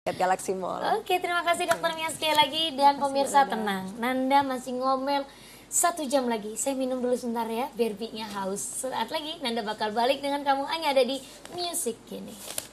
Galaxy Mall. Oke, terima kasih Dokter Mia sekali lagi. Dan pemirsa tenang, Nanda masih ngomel 1 jam lagi. Saya minum dulu sebentar ya, biar beatnya haus. Saat lagi Nanda bakal balik dengan kamu hanya ada di Music Kini.